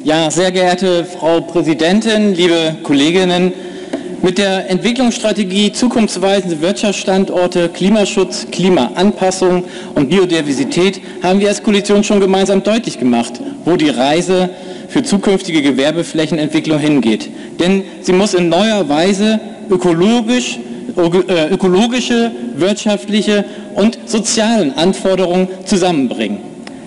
Ja, sehr geehrte Frau Präsidentin, liebe Kolleginnen, mit der Entwicklungsstrategie zukunftsweisende Wirtschaftsstandorte, Klimaschutz, Klimaanpassung und Biodiversität haben wir als Koalition schon gemeinsam deutlich gemacht, wo die Reise für zukünftige Gewerbeflächenentwicklung hingeht. Denn sie muss in neuer Weise ökologische, wirtschaftliche und sozialen Anforderungen zusammenbringen.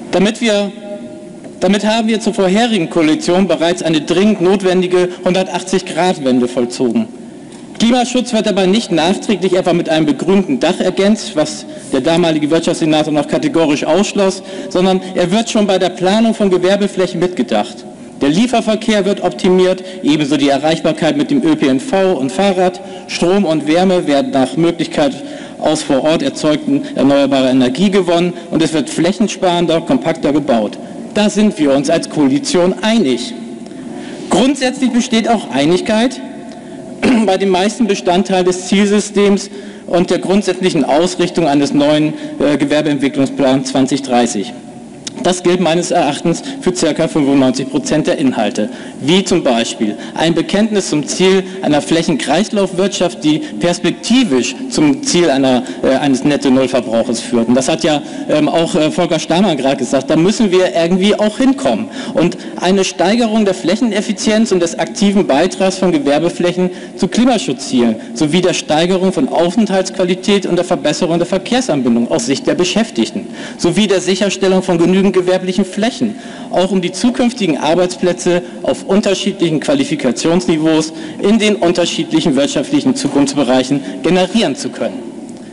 Damit haben wir zur vorherigen Koalition bereits eine dringend notwendige 180-Grad-Wende vollzogen. Klimaschutz wird dabei nicht nachträglich etwa mit einem begrünten Dach ergänzt, was der damalige Wirtschaftssenator noch kategorisch ausschloss, sondern er wird schon bei der Planung von Gewerbeflächen mitgedacht. Der Lieferverkehr wird optimiert, ebenso die Erreichbarkeit mit dem ÖPNV und Fahrrad. Strom und Wärme werden nach Möglichkeit aus vor Ort erzeugten erneuerbarer Energie gewonnen und es wird flächensparender, kompakter gebaut. Da sind wir uns als Koalition einig. Grundsätzlich besteht auch Einigkeit bei den meisten Bestandteilen des Zielsystems und der grundsätzlichen Ausrichtung eines neuen Gewerbeentwicklungsplans 2030. Das gilt meines Erachtens für ca. 95% der Inhalte, wie zum Beispiel ein Bekenntnis zum Ziel einer Flächenkreislaufwirtschaft, die perspektivisch zum Ziel eines Netto-Null-Verbrauches führt. Und das hat ja auch Volker Stamann gerade gesagt, da müssen wir irgendwie auch hinkommen. Und eine Steigerung der Flächeneffizienz und des aktiven Beitrags von Gewerbeflächen zu Klimaschutzzielen sowie der Steigerung von Aufenthaltsqualität und der Verbesserung der Verkehrsanbindung aus Sicht der Beschäftigten sowie der Sicherstellung von genügend gewerblichen Flächen, auch um die zukünftigen Arbeitsplätze auf unterschiedlichen Qualifikationsniveaus in den unterschiedlichen wirtschaftlichen Zukunftsbereichen generieren zu können.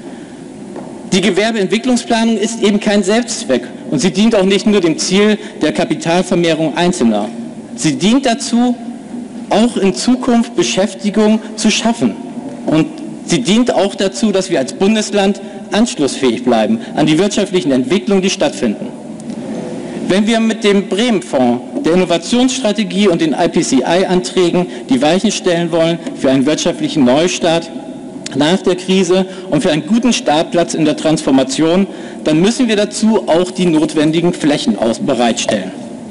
Die Gewerbeentwicklungsplanung ist eben kein Selbstzweck und sie dient auch nicht nur dem Ziel der Kapitalvermehrung Einzelner. Sie dient dazu, auch in Zukunft Beschäftigung zu schaffen. Und sie dient auch dazu, dass wir als Bundesland anschlussfähig bleiben an die wirtschaftlichen Entwicklungen, die stattfinden. Wenn wir mit dem Bremen-Fonds, der Innovationsstrategie und den IPCEI-Anträgen die Weichen stellen wollen für einen wirtschaftlichen Neustart nach der Krise und für einen guten Startplatz in der Transformation, dann müssen wir dazu auch die notwendigen Flächen bereitstellen.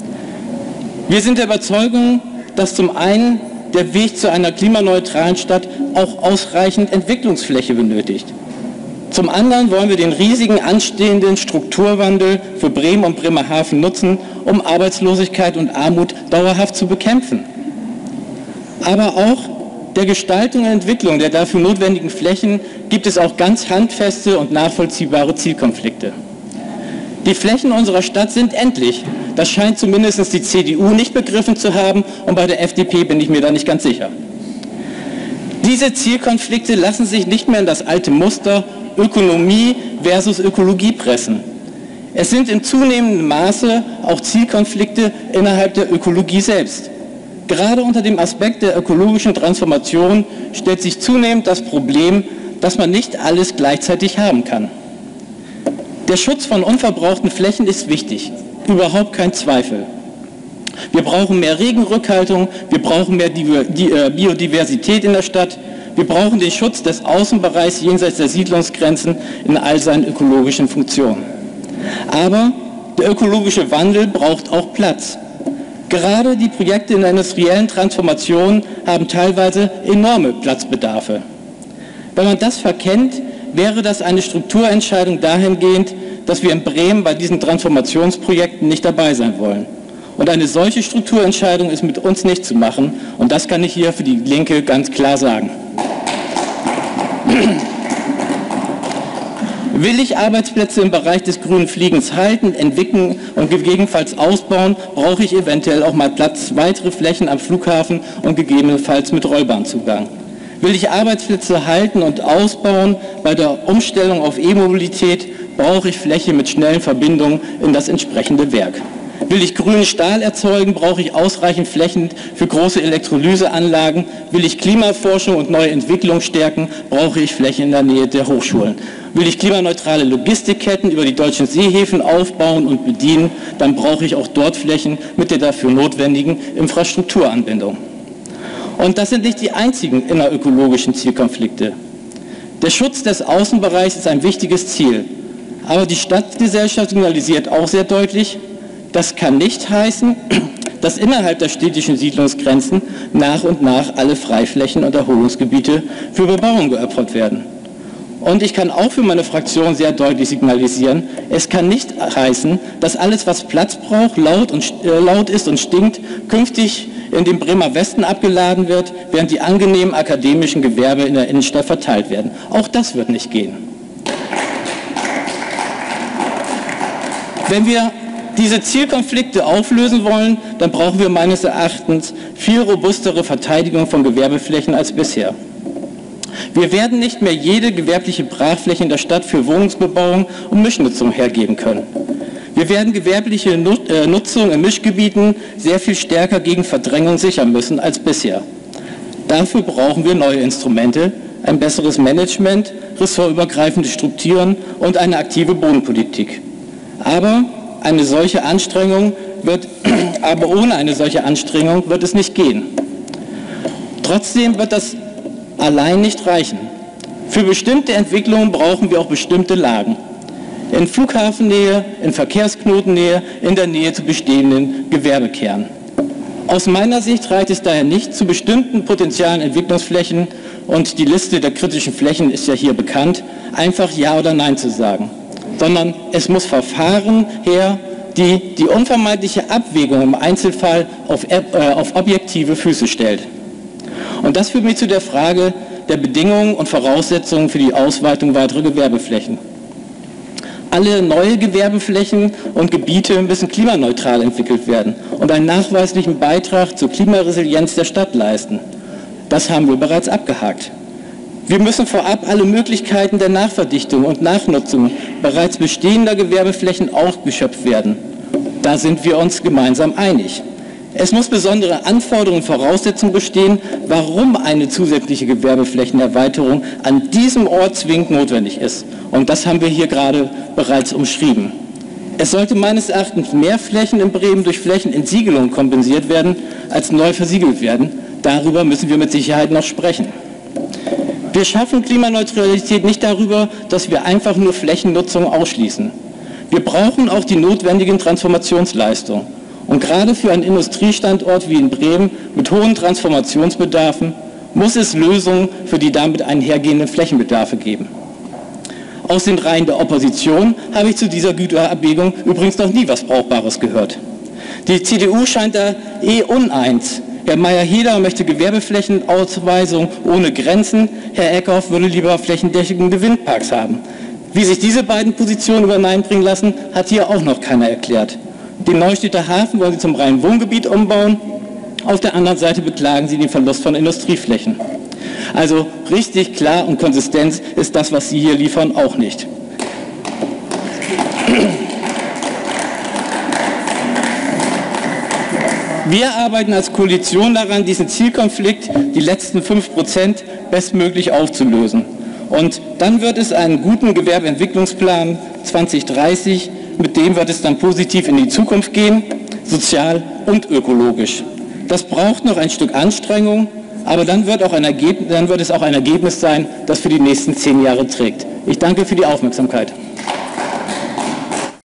Wir sind der Überzeugung, dass zum einen der Weg zu einer klimaneutralen Stadt auch ausreichend Entwicklungsfläche benötigt. Zum anderen wollen wir den riesigen anstehenden Strukturwandel für Bremen und Bremerhaven nutzen, um Arbeitslosigkeit und Armut dauerhaft zu bekämpfen. Aber auch der Gestaltung und Entwicklung der dafür notwendigen Flächen gibt es auch ganz handfeste und nachvollziehbare Zielkonflikte. Die Flächen unserer Stadt sind endlich. Das scheint zumindest die CDU nicht begriffen zu haben und bei der FDP bin ich mir da nicht ganz sicher. Diese Zielkonflikte lassen sich nicht mehr in das alte Muster Ökonomie versus Ökologie pressen. Es sind in zunehmendem Maße auch Zielkonflikte innerhalb der Ökologie selbst. Gerade unter dem Aspekt der ökologischen Transformation stellt sich zunehmend das Problem, dass man nicht alles gleichzeitig haben kann. Der Schutz von unverbrauchten Flächen ist wichtig, überhaupt kein Zweifel. Wir brauchen mehr Regenrückhaltung, wir brauchen mehr Biodiversität in der Stadt, wir brauchen den Schutz des Außenbereichs jenseits der Siedlungsgrenzen in all seinen ökologischen Funktionen. Aber der ökologische Wandel braucht auch Platz. Gerade die Projekte in der industriellen Transformation haben teilweise enorme Platzbedarfe. Wenn man das verkennt, wäre das eine Strukturentscheidung dahingehend, dass wir in Bremen bei diesen Transformationsprojekten nicht dabei sein wollen. Und eine solche Strukturentscheidung ist mit uns nicht zu machen. Und das kann ich hier für die Linke ganz klar sagen. Will ich Arbeitsplätze im Bereich des grünen Fliegens halten, entwickeln und gegebenenfalls ausbauen, brauche ich eventuell auch mal Platz, weitere Flächen am Flughafen und gegebenenfalls mit Rollbahnzugang. Will ich Arbeitsplätze halten und ausbauen bei der Umstellung auf E-Mobilität, brauche ich Fläche mit schnellen Verbindungen in das entsprechende Werk. Will ich grünen Stahl erzeugen, brauche ich ausreichend Flächen für große Elektrolyseanlagen. Will ich Klimaforschung und neue Entwicklung stärken, brauche ich Flächen in der Nähe der Hochschulen. Will ich klimaneutrale Logistikketten über die deutschen Seehäfen aufbauen und bedienen, dann brauche ich auch dort Flächen mit der dafür notwendigen Infrastrukturanbindung. Und das sind nicht die einzigen innerökologischen Zielkonflikte. Der Schutz des Außenbereichs ist ein wichtiges Ziel. Aber die Stadtgesellschaft signalisiert auch sehr deutlich, das kann nicht heißen, dass innerhalb der städtischen Siedlungsgrenzen nach und nach alle Freiflächen und Erholungsgebiete für Bebauung geopfert werden. Und ich kann auch für meine Fraktion sehr deutlich signalisieren, es kann nicht heißen, dass alles, was Platz braucht, laut ist und stinkt, künftig in dem Bremer Westen abgeladen wird, während die angenehmen akademischen Gewerbe in der Innenstadt verteilt werden. Auch das wird nicht gehen. Wenn wir diese Zielkonflikte auflösen wollen, dann brauchen wir meines Erachtens viel robustere Verteidigung von Gewerbeflächen als bisher. Wir werden nicht mehr jede gewerbliche Brachfläche in der Stadt für Wohnungsbebauung und Mischnutzung hergeben können. Wir werden gewerbliche Nutzung in Mischgebieten sehr viel stärker gegen Verdrängung sichern müssen als bisher. Dafür brauchen wir neue Instrumente, ein besseres Management, ressortübergreifende Strukturen und eine aktive Bodenpolitik. Aber ohne eine solche Anstrengung wird es nicht gehen. Trotzdem wird das allein nicht reichen. Für bestimmte Entwicklungen brauchen wir auch bestimmte Lagen. In Flughafennähe, in Verkehrsknotennähe, in der Nähe zu bestehenden Gewerbekernen. Aus meiner Sicht reicht es daher nicht, zu bestimmten potenzialen Entwicklungsflächen, und die Liste der kritischen Flächen ist ja hier bekannt, einfach Ja oder Nein zu sagen. Sondern es muss Verfahren her, die die unvermeidliche Abwägung im Einzelfall auf objektive Füße stellt. Und das führt mich zu der Frage der Bedingungen und Voraussetzungen für die Ausweitung weiterer Gewerbeflächen. Alle neue Gewerbeflächen und Gebiete müssen klimaneutral entwickelt werden und einen nachweislichen Beitrag zur Klimaresilienz der Stadt leisten. Das haben wir bereits abgehakt. Wir müssen vorab alle Möglichkeiten der Nachverdichtung und Nachnutzung bereits bestehender Gewerbeflächen auch geschöpft werden. Da sind wir uns gemeinsam einig. Es muss besondere Anforderungen und Voraussetzungen bestehen, warum eine zusätzliche Gewerbeflächenerweiterung an diesem Ort zwingend notwendig ist. Und das haben wir hier gerade bereits umschrieben. Es sollte meines Erachtens mehr Flächen in Bremen durch Flächenentsiegelung kompensiert werden, als neu versiegelt werden. Darüber müssen wir mit Sicherheit noch sprechen. Wir schaffen Klimaneutralität nicht darüber, dass wir einfach nur Flächennutzung ausschließen. Wir brauchen auch die notwendigen Transformationsleistungen. Und gerade für einen Industriestandort wie in Bremen mit hohen Transformationsbedarfen muss es Lösungen für die damit einhergehenden Flächenbedarfe geben. Aus den Reihen der Opposition habe ich zu dieser Güterabwägung übrigens noch nie was Brauchbares gehört. Die CDU scheint da uneins. Herr Mayer-Heder möchte Gewerbeflächenausweisung ohne Grenzen, Herr Eckhoff würde lieber flächendeckende Windparks haben. Wie sich diese beiden Positionen übereinbringen lassen, hat hier auch noch keiner erklärt. Den Neustädter Hafen wollen sie zum reinen Wohngebiet umbauen, auf der anderen Seite beklagen sie den Verlust von Industrieflächen. Also richtig klar und Konsistenz ist das, was Sie hier liefern, auch nicht. Wir arbeiten als Koalition daran, diesen Zielkonflikt, die letzten 5%, bestmöglich aufzulösen. Und dann wird es einen guten Gewerbeentwicklungsplan 2030, mit dem wird es dann positiv in die Zukunft gehen, sozial und ökologisch. Das braucht noch ein Stück Anstrengung, aber dann wird es auch ein Ergebnis sein, das für die nächsten 10 Jahre trägt. Ich danke für die Aufmerksamkeit.